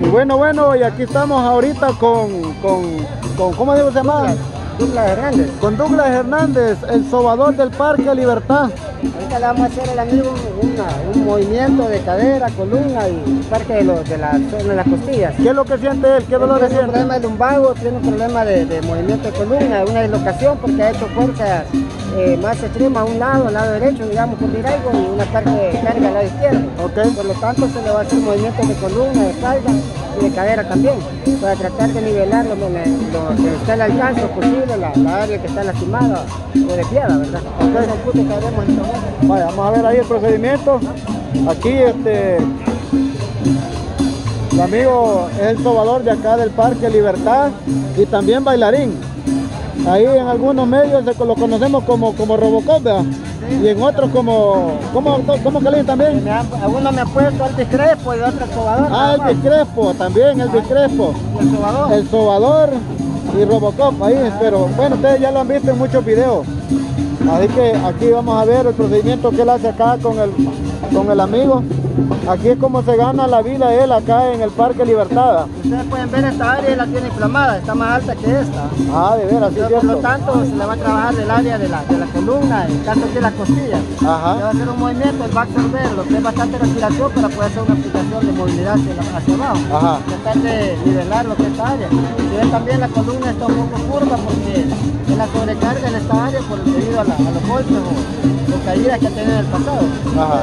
Y bueno, y aquí estamos ahorita con ¿cómo se llama? Douglas Hernández. Con Douglas Hernández, el sobador del Parque Libertad. Ahorita le vamos a hacer al amigo un movimiento de cadera, columna y parte de las costillas. ¿Qué es lo que siente él? ¿Qué dolor siente? Tiene un problema de lumbago, tiene un problema de movimiento de columna, una dislocación porque ha hecho fuerza más extrema a un lado, al lado derecho, digamos, con viraigo y una parte de carga al lado izquierdo. Okay. Por lo tanto, se le va a hacer movimientos de columna, de espalda y de cadera también, para tratar de nivelar lo que está al alcance posible, la área que está lastimada o desviada, ¿verdad? Okay. Es el punto que haremos en este momento. Vaya, vamos a ver ahí el procedimiento. Aquí el amigo es el sobador de acá del Parque Libertad y también bailarín. Ahí en algunos medios lo conocemos como Robocop, ¿verdad? Sí. Y en otros ¿cómo que le también? Algunos me han puesto el Discrepo y otro el sobador. Ah, el Discrepo, también el Discrepo. ¿Y el sobador? El sobador y Robocop ahí, pero bueno, ustedes ya lo han visto en muchos videos. Así que aquí vamos a ver el procedimiento que él hace acá con el amigo. Aquí es como se gana la vida él acá en el Parque Libertad. Ustedes pueden ver esta área, la tiene inflamada, está más alta que esta. Ah, de veras, sí, por lo tanto, se le va a trabajar el área de la columna, el caso de las costillas. Ajá. Se va a hacer un movimiento, él va a absorber lo que es bastante respiración para poder hacer una aplicación de movilidad hacia abajo. Ajá. Tratar de nivelar lo que es esta área. Si ven también la columna está un poco curva porque es la sobrecarga en esta área debido a los golpes o caídas que ha tenido en el pasado. Ajá.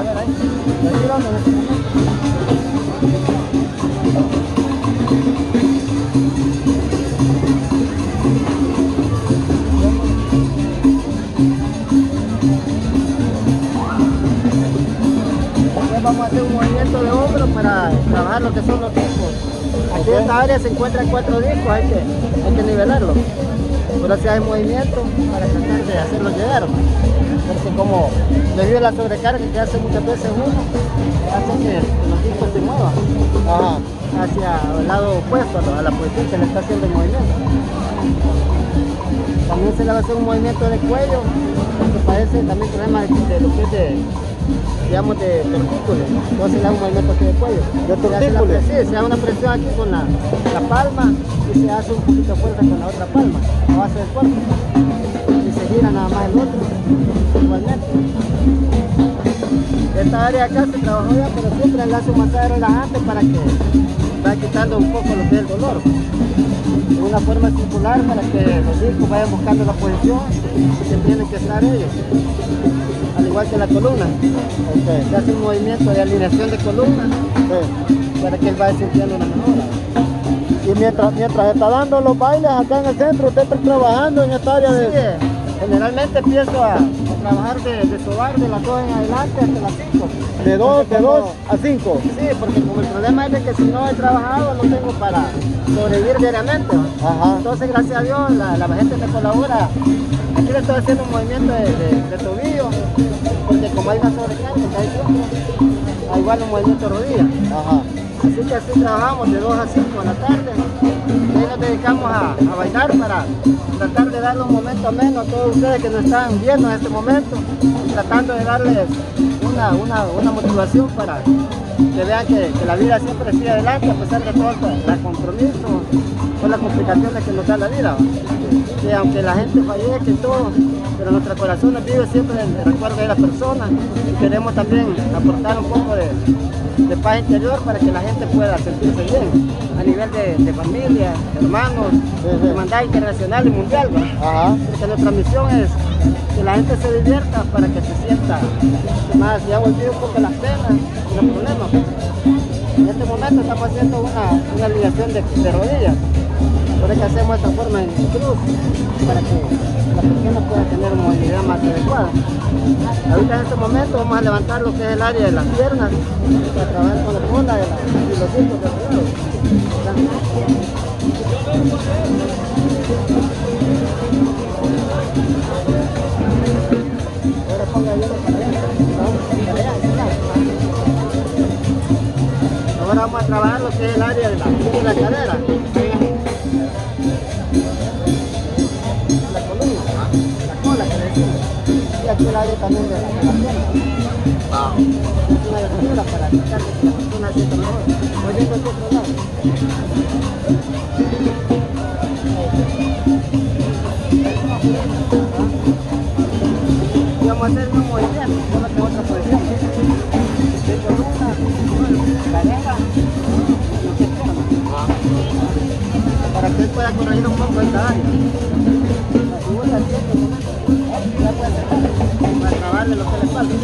Vamos a hacer un movimiento de hombro para trabajar lo que son los discos. Aquí en esta área se encuentran 4 discos, hay que nivelarlo. Por eso hay movimiento para tratar de hacerlo llegar. Porque como debido a la sobrecarga que hace muchas veces uno, hace que los discos se muevan. Ajá. Hacia el lado opuesto a la posición que le está haciendo el movimiento. También se le va a hacer un movimiento de cuello, que parece también problema de lo que es digamos de tortícolis. Entonces se le da un movimiento aquí de cuello. ¿De tortícolis? Sí, se da una presión aquí con la palma y se hace un poquito de fuerza con la otra palma, a base del cuerpo. Y se gira nada más el otro, igualmente. Esta área acá se trabajó ya, pero siempre le hace un masaje relajante para que vaya quitando un poco lo que es el dolor. De una forma circular para que los discos vayan buscando la posición que tienen que estar ellos. Al igual que la columna. Okay. Se hace un movimiento de alineación de columna para que él vaya sintiendo una mejora. Y mientras está dando los bailes acá en el centro, usted está trabajando en esta área de... Sí, generalmente empiezo a trabajar de sobar de las 2 en adelante hasta las 5. ¿De 2 a 5? Sí, porque como el problema es de que si no he trabajado no tengo para sobrevivir diariamente. Ajá. Entonces gracias a Dios la gente me colabora. Aquí le estoy haciendo un movimiento de tobillo, porque como hay una sobrecarga, hay igual un movimiento de rodilla. Ajá. Así que así trabajamos de 2 a 5 de la tarde. Y ahí nos dedicamos a bailar para tratar de darle un momento ameno a todos ustedes que nos están viendo en este momento, y tratando de darles una motivación para que vean que la vida siempre sigue adelante a pesar de todos los compromisos o las complicaciones que nos da la vida. Que aunque la gente fallezca y todo, pero nuestro corazón vive siempre en el recuerdo de las personas, y queremos también aportar un poco de paz interior para que la gente pueda sentirse bien a nivel de familia, hermanos, de hermandad internacional y mundial, ¿no? Ajá. Porque nuestra misión es que la gente se divierta para que se sienta más, ya olvide un poco las penas y los problemas. En este momento estamos haciendo una alineación de rodillas. Por eso hacemos esta forma en cruz, para que las personas puedan tener una movilidad más adecuada. Ahorita en este momento vamos a levantar lo que es el área de las piernas, para trabajar con la espalda y los discos de los dedos. Ahora ponga el dedo para allá. Ahora vamos a trabajar lo que es el área de la cadera. Y aquí el área también de la pierna. Es una abertura para tratar de que la persona sienta mejor. Oyendo el otro lado. Y vamos a hacer un movimiento, solo que otra posición. De columna, cadera, no se pierda. Para que él pueda corregir un poco esta área. La figura al tiempo, ya puede hacer para trabajarle lo que le falta.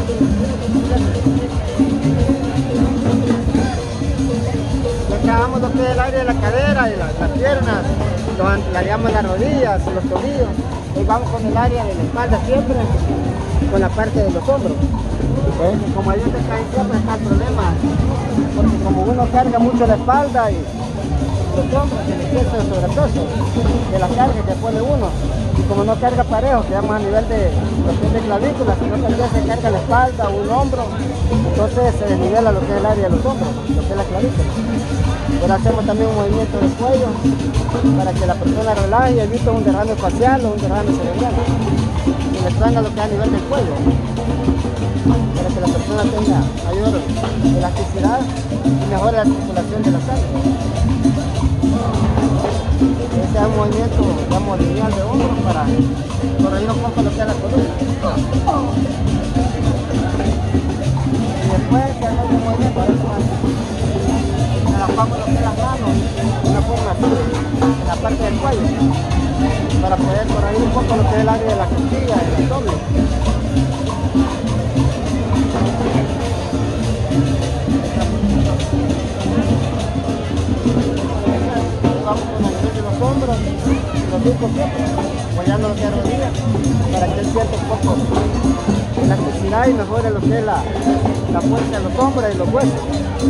Ya acabamos lo que es el área de la cadera y las piernas, la llamamos las rodillas, los tobillos. Hoy vamos con el área de la espalda siempre, con la parte de los hombros. Porque como ahí te cae siempre está el problema, porque como uno carga mucho la espalda y los hombros, el exceso de sobrepeso de la carga que pone uno, y como no carga parejo, quedamos a nivel de lo que es de clavícula, sino que se carga la espalda o un hombro, entonces se desnivela lo que es el área de los hombros, lo que es la clavícula. Pero hacemos también un movimiento del cuello para que la persona relaje y evite un derrame facial o un derrame cerebral. Y le extraña lo que es a nivel del cuello, para que la persona tenga mayor elasticidad y mejore la circulación de la sangre. Este es un movimiento, digamos, lineal de hombros para corregir un poco lo que es la columna. Y después se hace un movimiento, relajamos lo que es las manos de una forma así, en la parte del cuello, para poder corregir un poco lo que es el área de la costilla y del abdomen. Vamos con el de los hombros, los discos siempre, apoyando lo que es rodillas, para que él sienta un poco la elasticidad y mejore lo que es la fuerza de los hombros y los huesos.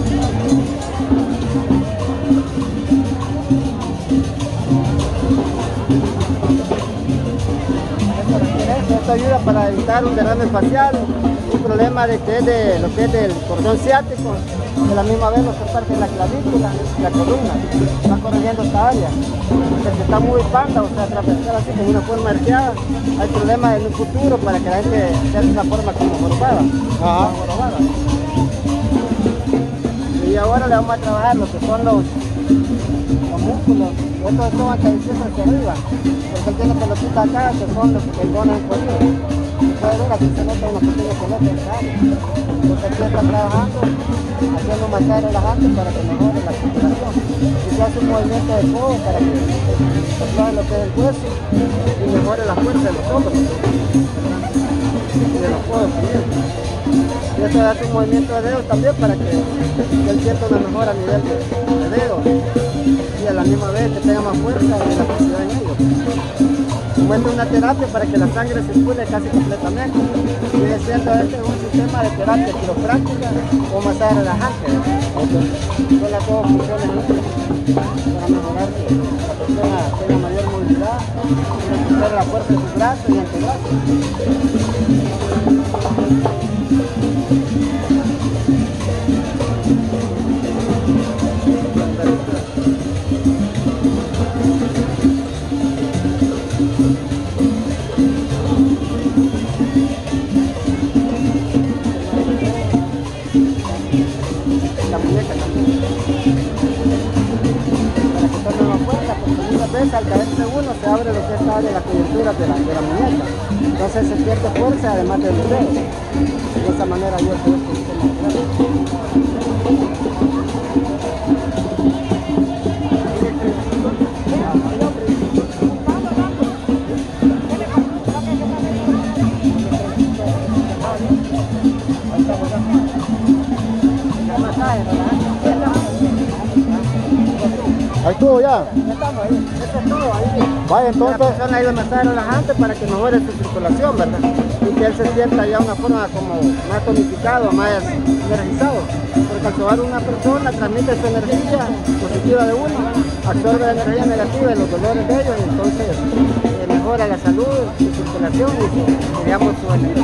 Esto ayuda para evitar un derrame facial, un problema de que es de lo que es del cordón ciático, de la misma vez lo que parte de la clavícula, la columna, va corrigiendo esta área. Porque si está muy panda, o sea, transversal así como una forma arqueada, hay problemas en un futuro para que la gente sea de una forma como jorobada. Y ahora le vamos a trabajar lo que son los músculos. Estos van cayendo hacia arriba, porque él tiene pelotitas acá que son los que ponen en corrido. Puede ver, aquí se nota una pequeña pelota en esta área. Entonces aquí está trabajando, haciendo un masaje relajante para que mejore la circulación. Y se hace un movimiento de codo para que se trabaje lo que es el hueso y mejore la fuerza de los hombros y de los codos también. Y esto hace un movimiento de dedos también para que él sienta una mejora a nivel de dedos y a la misma vez que tenga más fuerza y elasticidad en ellos. Muestra una terapia para que la sangre circule casi completamente. Viene siendo este un sistema de terapia quiropráctica o masaje relajante. Son las dos funciones útiles para mejorar que la persona tenga mayor movilidad y recuperar la fuerza de sus brazos y antebrazos. La muñeca también, para que tome más fuerza, porque muchas veces al caerse uno se abre lo que es de la coyuntura de la muñeca, entonces se pierde fuerza además de los dedos. De esa manera yo creo que ahí estuvo ya. Ya estamos ahí, eso es todo ahí. Vaya, entonces. La persona ahí lo masaje relajante para que mejore su circulación, ¿verdad? Y que él se sienta ya de una forma como más tonificado, más energizado. Porque al sobar una persona transmite su energía positiva de uno, absorbe la energía negativa y los dolores de ellos, y entonces mejora la salud, su circulación y digamos su energía.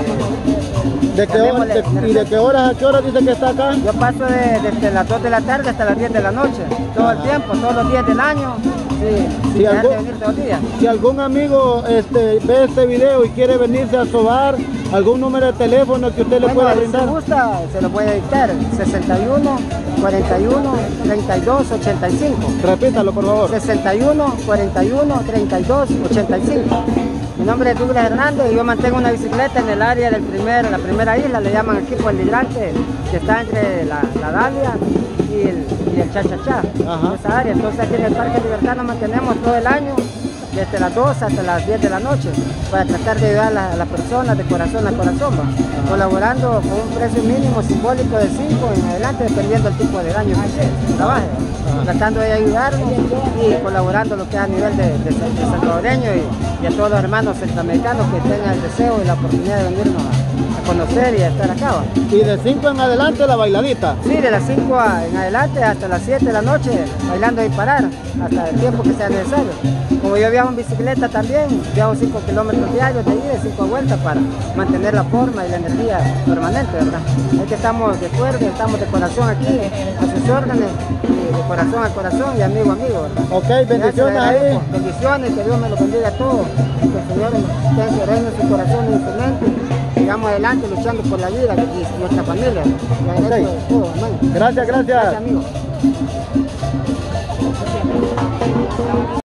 ¿Y de qué horas a qué horas dice que está acá? Yo paso desde las 2 de la tarde hasta las 10 de la noche, todo el tiempo, todos los días del año, sin dejar de venir todos los días. Si algún amigo ve este video y quiere venirse a sobar, ¿Algún número de teléfono que usted le pueda brindar? Si gusta, se lo voy a dictar. 61 41 32 85. Repítalo, por favor. 61 41 32 85. Mi nombre es Douglas Hernández y yo mantengo una bicicleta en el área la primera isla, le llaman aquí por el hidrante, que está entre la Dalia y el Cha-Cha-Cha, esa área. Entonces aquí en el Parque Libertad nos mantenemos todo el año, desde las 2 hasta las 10 de la noche, para tratar de ayudar a las personas de corazón a corazón, colaborando con un precio mínimo simbólico de 5 en adelante, dependiendo del tipo de daño que se trabaje, tratando de ayudarnos y colaborando lo que es a nivel de salvadoreño y a todos los hermanos centroamericanos que tengan el deseo y la oportunidad de venirnos a conocer y a estar acá. ¿Y de 5 en adelante la bailadita? Sí, de las 5 en adelante hasta las 7 de la noche, bailando y parar, hasta el tiempo que sea necesario. Como yo viajo en bicicleta también, viajo 5 kilómetros diarios de ida y 5 vueltas para mantener la forma y la energía permanente, ¿verdad? Es que estamos de acuerdo, estamos de corazón aquí, a sus órdenes, de corazón a corazón y amigo a amigo, ¿verdad? Ok, bendiciones ahí. Bendiciones, que Dios me los bendiga a todos, que el Señor tenga su reino en su corazón y en su mente. Sigamos adelante luchando por la vida y nuestra familia. Okay. Gracias, gracias. Gracias, amigo.